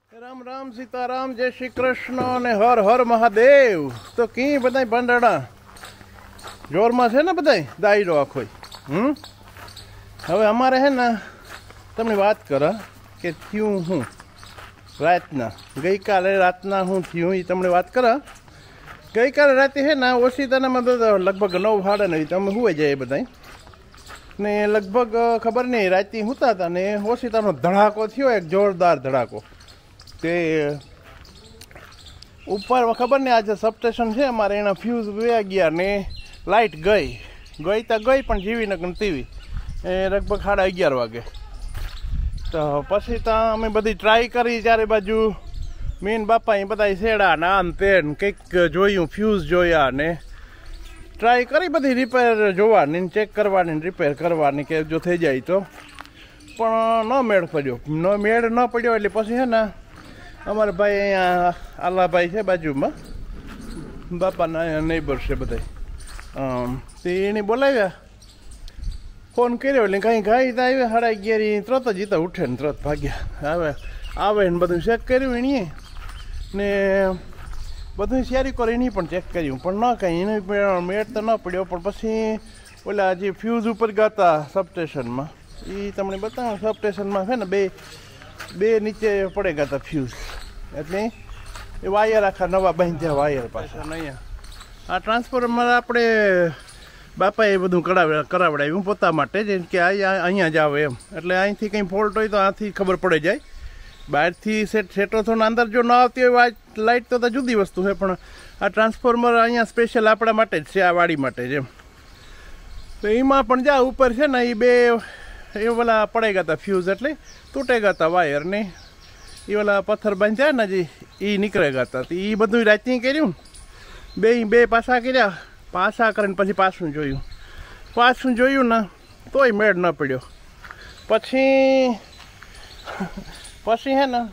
राम राम सीताराम जय श्री कृष्ण ने हर हर महादेव। तो की बताई भंडारा जोर में है ने बताई दायरो आखो। हवे अमारे है ना तमने बात करा के थयूं हूँ रातना गई काले रातना हूँ थयूं ई तमने बात करा। गई काले राते है ना ओसीताना में लगभग 9 साढ़े 9 तमे हुए जाए बताई ने लगभग खबर नहीं राती होता था ने ओसीतानो धड़ाको थयो एक जोरदार धड़ाको ते ऊपर खबर नहीं आज सब स्टेशन है अमारे एना फ्यूज वे गया ने लाइट गई तो गई पण जीवी न तीवी लगभग 11:30 वागे। तो पछी तो अमे बधी ट्राई करी चारे बाजू मीन बापा बधा सेड़ा नाम तेन कंईक जोयुं फ्यूज जोया ने ट्राई करी बधी रिपेर जोवानी चेक करवानी रिपेर करवानी के जो थई जाय तो पण न मेळ पड्यो न पड्यो एटले पछी है ने अमर भाई अँ आला भाई है बाजू में बापा नेबर से बधाई बोलाव्या फोन कर्यो एटले कहीं गाई तो आव्या 11:30 तरत ज तो उठे ने तरत भाग्या आवे ने बधुं चेक कर्युं एणीए ने बधुं शेरी कर एनी पण चेक कर्युं पण न कहीं एने मेळ तो न पड्यो पण पछी ओला जे फ्यूज उपर गया सब स्टेशन में ई तमने बताऊं सब स्टेशन में है ने बे नीचे पड़ेगा था फ्यूज एटले वायर आखा नवा बांध्या वायर पाछा नहीं आ ट्रांसफॉर्मर आपणे बापाए बधुं करावडाव्युं पोता माटे जेम के अहींया ज आवे एम एटले અહીંથી કંઈ ફોલ્ટ હોય તો આથી ખબર પડી જાય બહારથી સેટો થઈને અંદર જો ન આવતી હોય લાઇટ તો જુદી વસ્તુ છે પણ આ ટ્રાન્સફોર્મર અહીંયા સ્પેશિયલ આપણા માટે જ છે આ વાડી માટે જેમ તો એમાં પણ જા ઉપર છે ને એ બે ये वाला पड़ेगा था फ्यूज एटले तूटेगा था वायर ने ये वाला पत्थर बन जाए ना जी ये निकलेगा था तो ये बधुं राती कर्युं बे पासा कर्या पासा करीने पछी पाछुं जोयुं ने तोय मेळ न पड्यो पछी है ने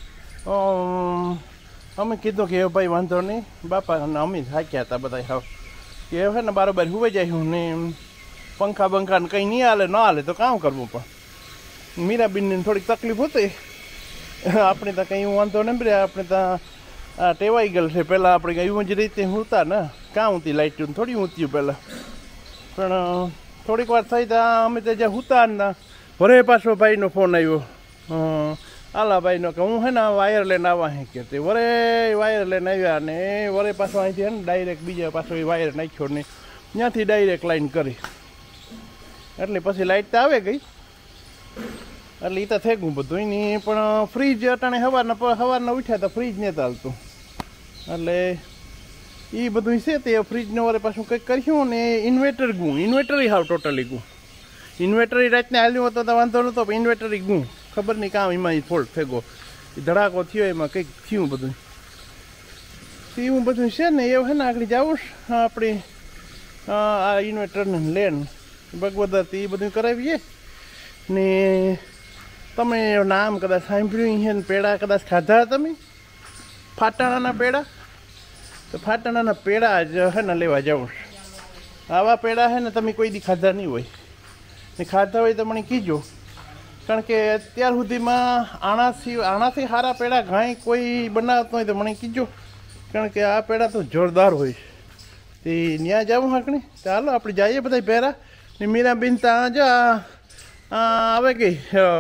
अमे कीधुं के भाई वांधो नहीं बापा अमे थाक्या था बधाय हाव के है ने बराबर हुई जायूं ने पंखा बंखा कहीं नहीं हाले न हाले तो काम करवू पण मीराबीन ने थोड़ी तकलीफ होती अपने तो कहीं वांधो नहीं पड़े अपने तो टेवाई गल से पहला अपने कहीं ज रीते होता ने क्या होती लाइट थोड़ी होती पहला पण थोड़ीक वार थई तो अमे तो ज्यादा होता ने वरे पाछो भाई नो फोन आव्यो आला भाई नो के हूँ है ना वायर लईने आवा है कहते वरे वायर लईने आव्या ने वरे पाछो अहींथी है ने डायरेक्ट बीजा पाछो वायर नाख्यो ने त्यांथी डायरेक्ट लाइन करी એટલે પછી લાઇટ તો આવે ગઈ એટલે એ તો થઈ ગયું બધું નહીં પણ ફ્રીજ અટાણે સવારના ઉઠ્યા તો ફ્રીજ નહોતું હાલતું એટલે એ બધું છે તે ફ્રીજને વરે પાછું કંઈક કર્યું ને ઇન્વેટર હાવ ટોટલી ગયું ઇન્વેટર રાતને હાલ્યું હતું તો વાંધો નહોતો પણ ઇન્વેટર ગયું ખબર નહીં કામ એમાં ફોલ્ટ થઈ ગયો ધડાકો થયો એમાં કંઈક થયું બધું એવું બધું છે ને એવું છે ને આગળ જાવું આપણે આ ઇન્વેટરને લેન ભગવદાથી એ બધું કરાવીએ ને તમે નામ કદાચ સાંભળ્યું છે ને પેડા કદાચ ખાધા તમે ફાટાણાના પેડા તો ફાટાણાના પેડા જ હે ને લેવા જાઉં આવા પેડા છે ને તમે કોઈ દી ખાધા નહીં હોય ને ખાધા હોય તો મને કીજો કારણ કે અત્યાર સુધીમાં આનાથી સારા પેડા ઘાય કોઈ બનાવતો હોય તો મને કીજો કારણ કે આ પેડા તો જોરદાર હોય તે ત્યાં જાવું હાકણી ચાલો આપણે જઈએ બધા પહેરા ને મીરાબેન ત્યાં જ આવે ગઈ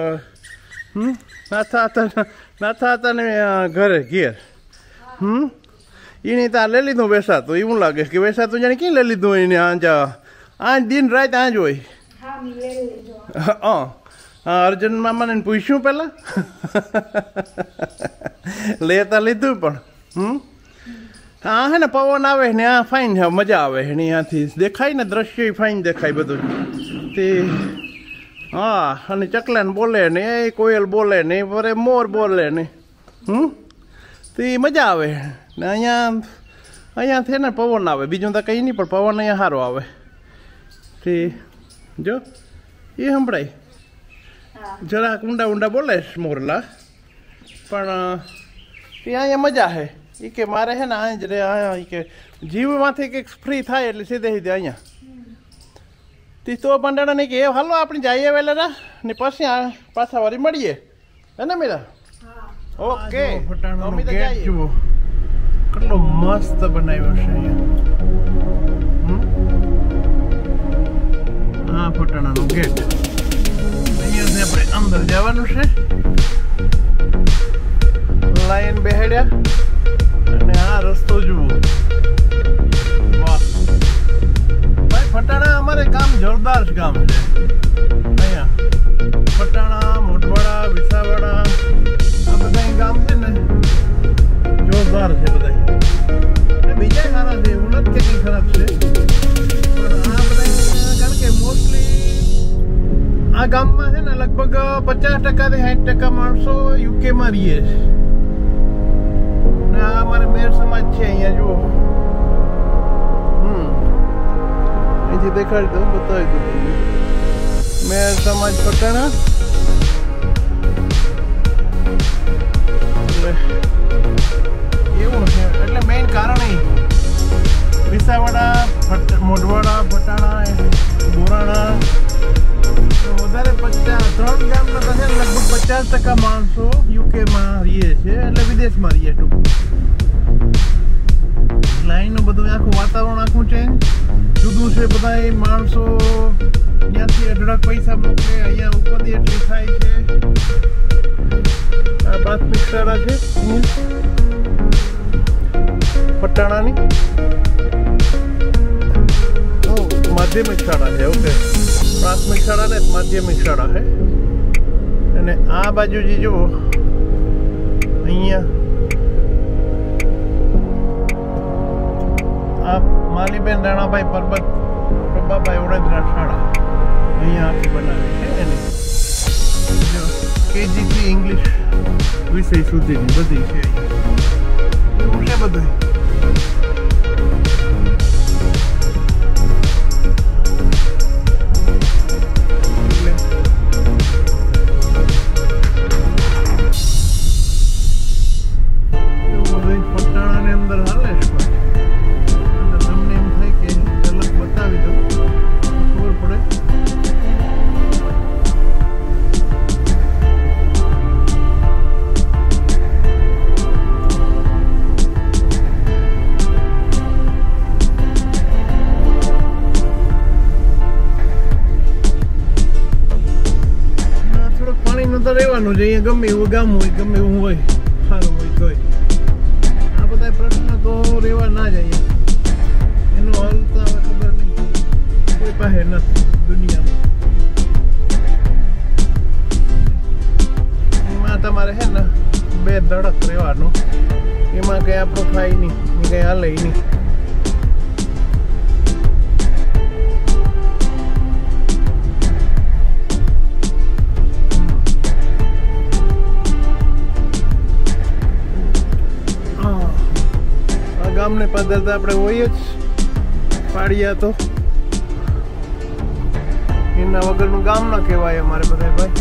નાથા હતા ને ઘેર એને ત્યાં લઈ લીધું વેસાતું એવું લાગે કે વેસાતું જાણે ક્યાં લઈ લીધું એને આ દિન રાત આ જ હોય અર્જુન મામાને પૂછ્યું પહેલાં લેતા લીધું પણ हाँ है ना पवन आवे ने आ फाइन है मजा आवे है यहाँ थी देखाय ने दृश्य फाइन देखाय बधु हाँ अने चकला ने बोले ने कोयल बोले ने वरे मोर बोले ने तो मजा आवे ने अँ थे ने पवन आवे बीजू तो कहीं नहीं पर पवन अँ सारो आवे जो ये संभळाय जरा ऊंडा ऊंडा बोले मोरला पण अँ मजा है ई के मारे है ना ज रे के जीव माथे के फ्री थाय એટલે સીધે સીધે અહીંયા તી તો બંડાણા ને કે હાલો આપણે જઈએ વેલેરા ને પછી પાછા વારી મળીએ હે ને મીરા ઓકે ફટાણાનો ગેટ જુઓ કેટલો મસ્ત બનાવ્યો છે અહીંયા હા ફટાણાનો ગેટ અહીંયાથી આપણે અંદર જવાનું છે લાઈન બેહાડ્યા અને આ રસ્તો જુઓ વાહ ભાઈ ફટાણા અમારે ગામ જોરદાર ગામ છે અહીંયા ફટાણા મોટવાડા વિસાવાડા આ બધા ગામ છે ને જોરદાર છે બધા બીજા સારા છે એવું નથી કે કંઈ ખરાબ છે પણ આ બધા કારણ કે મોસ્ટલી આ ગામમાં છે ને લગભગ 50% થી 60% માણસો યુકેમાં રહીએ છે ને આ અમારે મેર સમાજ છે અહીંયા જુઓ અહીંથી દેખાડી દઉં બતાવી દઉં તમને મેર સમાજ પટાણા એવું છે એટલે મેઇન કારણ વિસાવાડા મોઢવાડા પટાણા બોરાણા વધારે 3 ગામના તો છે લગભગ 50% માણસો યુકેમાં રહીએ છે એટલે વિદેશમાં રહીએ ટૂંક લાઈનનું બધું આખું વાતાવરણ આખું ચેન્જ જુદું છે બધા માણસો ત્યાંથી અઢળક પૈસા મોકલે અહીંયા ઉપરથી એટલી થાય છે આ પ્રાથમિક શાળા છે પટાણાની માધ્યમિક શાળા છે ઓકે પ્રાથમિક શાળા ને માધ્યમિક શાળા છે અને આ બાજુ જે જુઓ અહીંયા આ માલીબેન રાણાભાઈ પરબત પ્રભાભાઈ ઓડેદરા શાળા અહીંયા આખી બનાવી છે એને કેજી થી ઇંગ્લિશ વિષય સુધીની બધી છે એવું છે બધું પટાણાની અંદર હાલે છે તમને એમ થાય કે ઝલક બતાવી દઉં ખબર પડે થોડુંક પાણી નતો રહેવાનું છે અહીંયા ગમે એવું ગામ હોય ગમે એવું હોય સારું હોય તોય આ બધા પ્રશ્ન તો રહેવા ના જાય એનો હલ તો હવે ખબર નહીં કોઈ પાસે નથી દુનિયામાં એમાં તમારે છે ને બે ધડક રહેવાનું એમાં કંઈ આપણું થાય નહીં એ કંઈ હાલે નહીં ગામને પદ્ધતિ આપણે હોય જ પાડ્યા તો એના વગરનું ગામ ના કહેવાય અમારે બધા ભાઈ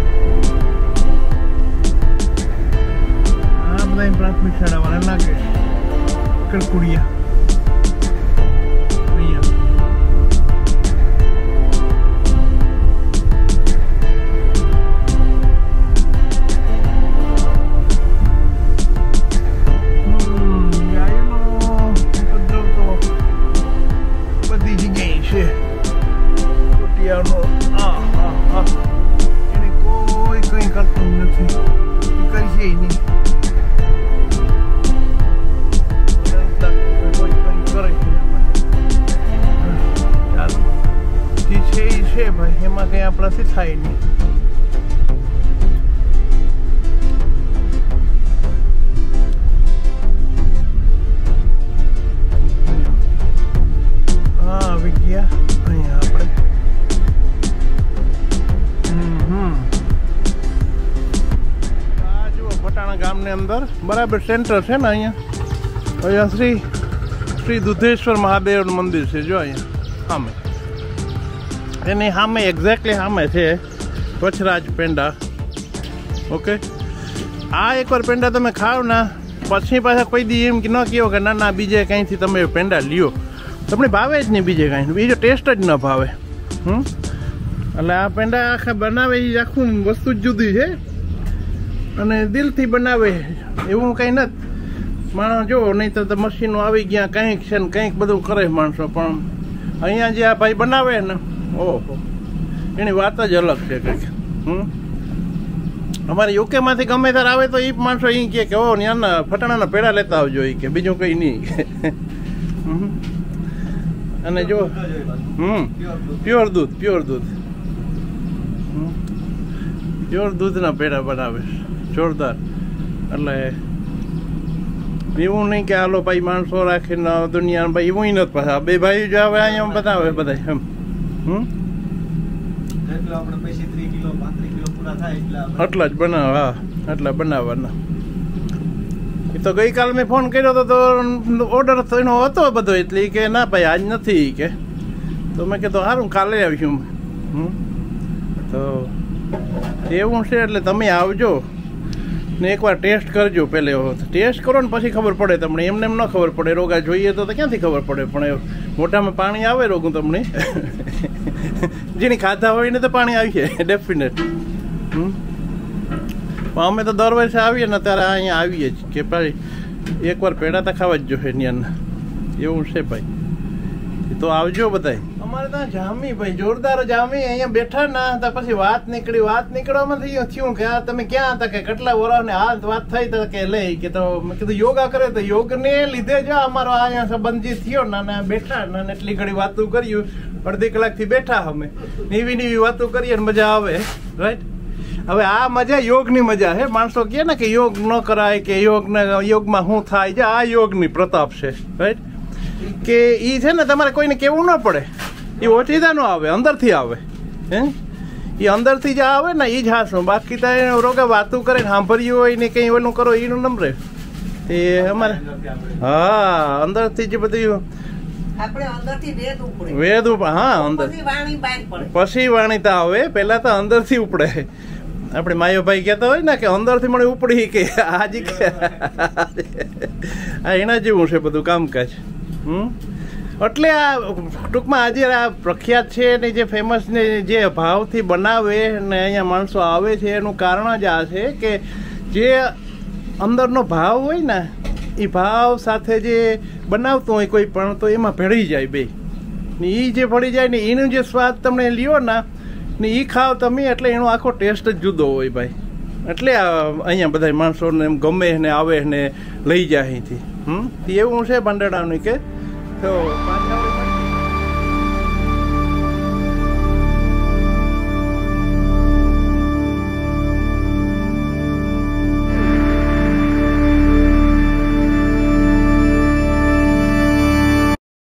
આ બધા પ્રાથમિક શાળા વાળા લાગે કડકુડિયા એને કોઈ કંઈ કરતું નથી કરી છે નહીં કોઈ કંઈ કરે છે ચાલો જે છે એ છે ભાઈ એમાં કંઈ આપણાથી થાય નહીં હા આવી ગયા અહીંયા આપણે પટાણા ગામની અંદર બરાબર સેન્ટર છે ને અહીંયા શ્રી દુધેશ્વર મહાદેવનું મંદિર છે જો અહીંયા સામે એની સામે એક્ઝેક્ટલી સામે છે પછરાજ પેંડા ઓકે આ એકવાર પેંડા તમે ખાવ ને પછી પાછા કોઈ દી એમ ન કહો કે ના બીજે કંઈથી તમે પેંડા લ્યો તમને ભાવે જ નહીં બીજે કાંઈ બીજો ટેસ્ટ જ ન ભાવે એટલે આ પેંડા આખા બનાવે એ આખું વસ્તુ જ જુદી છે અને દિલથી બનાવે એવું કંઈ નથી. માણસ જો નહીં તો મશીનો આવી ગયા કંઈક છે ને કંઈક બધું કરે માણસો, પણ અહીંયા જે આ ભાઈ બનાવે ને ઓહો એની વાત જ અલગ છે કંઈક. અમારે યુકેમાંથી ગમે ત્યારે આવે તો એ માણસો એ કહે કે ઓ ત્યાંના ફટાણાના પેડા લેતા આવજો એ કે, બીજું કંઈ નહીં. અને જો પ્યોર દૂધ પ્યોર દૂધના પેડા બનાવે જોરદાર. એટલે એવું નહીં કે હાલો ભાઈ માણસો રાખીને દુનિયા ભાઈ એવું નથી. પાછા બે ભાઈ જો આવે અહીંયા બનાવે બધા એમ. આટલા જ બનાવે. હા આટલા બનાવવાના. એ તો ગઈકાલે મેં ફોન કર્યો હતો તો ઓર્ડર એનો હતો બધો, એટલે કે ના ભાઈ આજ નથી કે. તો મેં કીધું સારું કાલે આવીશું. તો એવું છે એટલે તમે આવજો ને એકવાર ટેસ્ટ કરજો. પહેલે ટેસ્ટ કરો ને પછી ખબર પડે તમને. એમને એમ ન ખબર પડે. રોગા જોઈએ તો ક્યાંથી ખબર પડે, પણ મોઢામાં પાણી આવે રોગું તમને. જેની ખાધા હોય ને તો પાણી આવીએ ડેફિનેટ. અમે તો દર વર્ષે આવીએ ને ત્યારે અહીંયા આવીએ જ કે ભાઈ એકવાર પેડા તો ખાવા જ જોઈએ ત્યાંના. એવું છે ભાઈ. તો આવજો બધાય. અમારે ત્યાં જામી ભાઈ જોરદાર જામી. અહીંયા બેઠા ના હતા પછી વાત નીકળવામાં થયું કે આ તમે ક્યાં હતા કે કેટલા વર્ષ ને હાલ વાત થઈ તો કે લઈ કે. તો મેં કીધું યોગા કરે તો યોગને લીધે જ અમારો અહીંયા સંબંધી થયો. ના બેઠા ના એટલી ઘડી વાતું કર્યું. અડધી કલાકથી બેઠા અમે નીવી વાતું કરીએ ને મજા આવે. રાઈટ. હવે આ મજા યોગની મજા છે. માણસો કહે ને કે યોગ ન કરાય કે યોગમાં શું થાય છે, આ યોગની પ્રતાપ છે. રાઈટ. કે એ છે ને તમારે કોઈને કહેવું ન પડે. એ ઓછીતા ન આવે, અંદરથી આવે. એ અંદરથી જે આવે ને એ જ હાસું. બાકી તો રોગે વાતું કરે સાંભળ્યું હોય ને કંઈ ઓલું કરો એનું નંબરે એ અમારે. હા અંદરથી જે બધું વેદ ઉપર. હા અંદર પછી વાણી તો આવે. પેલા તો અંદરથી ઉપડે. આપણે માયો ભાઈ કહેતા હોય ને કે અંદરથી મને ઉપડી કે હાજી કે એના જેવું છે બધું કામકાજ. એટલે આ ટૂંકમાં આજે આ પ્રખ્યાત છે ને જે ફેમસ ને જે ભાવથી બનાવે ને અહીંયા માણસો આવે છે એનું કારણ જ આ છે કે જે અંદરનો ભાવ હોય ને એ ભાવ સાથે જે બનાવતું હોય કોઈ પણ તો એમાં ભળી જાય બે. ને એ જે ભળી જાય ને એનું જે સ્વાદ તમને લ્યો ને એ ખાવ તમે એટલે એનો આખો ટેસ્ટ જ જુદો હોય ભાઈ. એટલે અહીંયા બધા માણસોને એમ ગમે ને આવે ને લઈ જાય અહીંથી. એવું છે બંડેડાનું કે તો